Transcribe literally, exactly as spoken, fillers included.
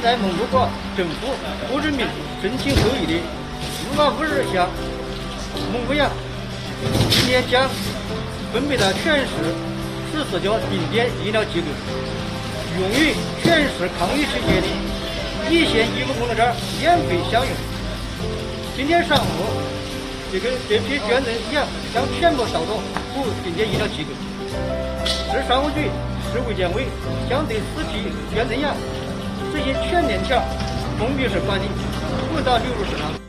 在蒙古国政府不知名申请后裔的四百五十项蒙古羊，今年将分配到全市十四家定点医疗机构，用于全市抗疫期间的一线医务工作者免费享用。今天上午，这个这批捐赠羊将全部到达服务定点医疗机构。市商务局、市卫健委将对此批捐赠羊实行全链条封闭式管理，不到流入市场。